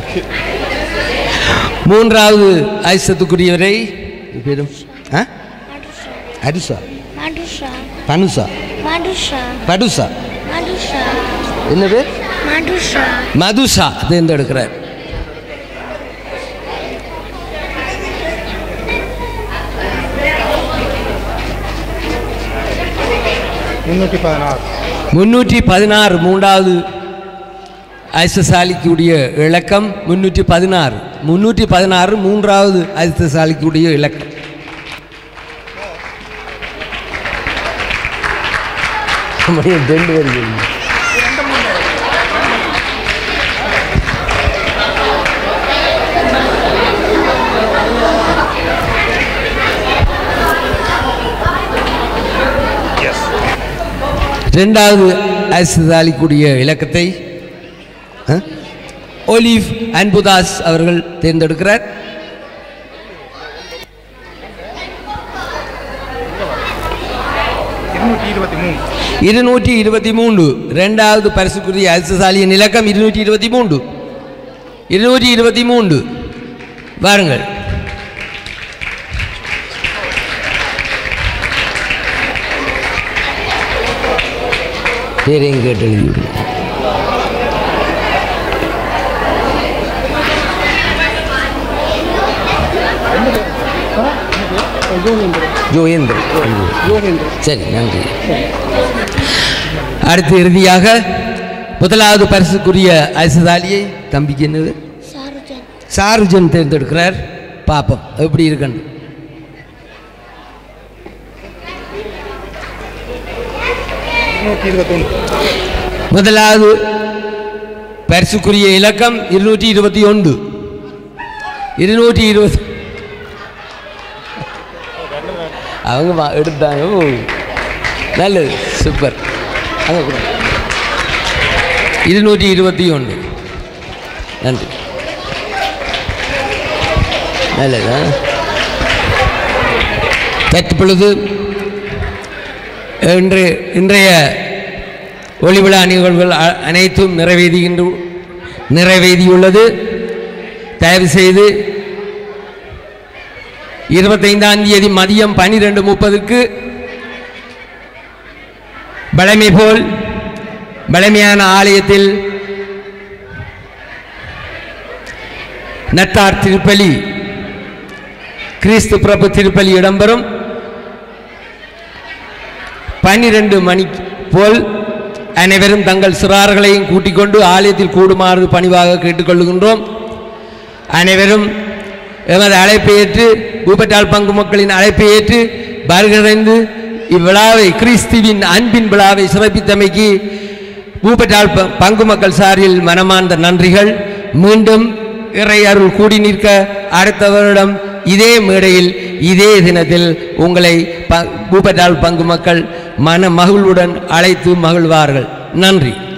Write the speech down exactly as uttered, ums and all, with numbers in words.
மூன்றாவது ஐசத்துக்குரியவரை பேரும் அரிசா பனுசா படுசா என்ன பேர் மதுசா தேர்ந்தெடுக்கிறார். முன்னூற்றி பதினாறு மூன்றாவது ஐசசாலிக்குடைய இலக்கம் முன்னூற்றி பதினாறு முன்னூற்றி பதினாறு மூன்றாவது ஐசசாலிக்குடைய இலக்கம். ரெண்டு வருகிறது. இரண்டாவது ஐசசாலிக்குடைய இலக்கத்தை ஒலிவ் அன்புதாஸ் அவர்கள் தேர்ந்தெடுக்கிறார். இருநூற்றி இருபத்தி மூன்று இரண்டாவது பரிசுக்குரிய ஐசசாலியின் இலக்கம் இருநூற்றி இருபத்தி மூன்று இருநூற்றி இருபத்தி மூன்று வாருங்கள். பேரையும் கேட்டு எழுதி ஜோகேந்திரன். சரி, நன்றி. அடுத்து இறுதியாக முதலாவது பரிசுக்குரிய ஐசசாலியை தம்பிக்கு என்னது சாருஜன் தேர்ந்தெடுக்கிறார். பாப்பம் எப்படி இருக்கணும். முதலாவது பரிசுக்குரிய இலக்கம் இருநூற்றி இருபத்தி ஒன்று இருநூற்றி இருபத்தி அவங்க எடுத்தாங்க. நல்லது, சூப்பர். அங்கே இருநூற்றி இருபத்தி ஒன்று. நன்றி. நல்லதா தற்பொழுது இன்று இன்றைய ஒளிவிழா நிகழ்வுகள் அனைத்தும் நிறைவேறுகின்ற நிறைவேறியுள்ளது. தயவு செய்து இருபத்தைந்தாம் தேதி மதியம் பன்னிரெண்டு முப்பதுக்கு பழமை போல் பழமையான ஆலயத்தில் நத்தார் திருப்பலி கிறிஸ்து பிரபு திருப்பலி இடம்பெறும். பன்னிரண்டு மணி போல் அனைவரும் தங்கள் சிறார்களையும் கூட்டிக் கொண்டு ஆலயத்தில் கூடுமாறு பணிவாக கேட்டுக்கொள்கின்றோம். அனைவரும் எமது அழைப்பை ஏற்று பூபட்டால் பங்கு மக்களின் அழைப்பை ஏற்று வருகிறந்து இவ்விழாவை கிறிஸ்துவின் அன்பின் விழாவை சிறப்பித்தமைக்கு பூபட்டால் பங்கு மக்கள் சார்பில் மனமார்ந்த நன்றிகள். மீண்டும் இறை அருள் கூடி நிற்க அடுத்த வருடம் இதே மேடையில் இதே தினத்தில் உங்களை பூபட்டால் பங்கு மக்கள் மன மகிழ்வுடன் அழைத்து மகிழ்வார்கள். நன்றி.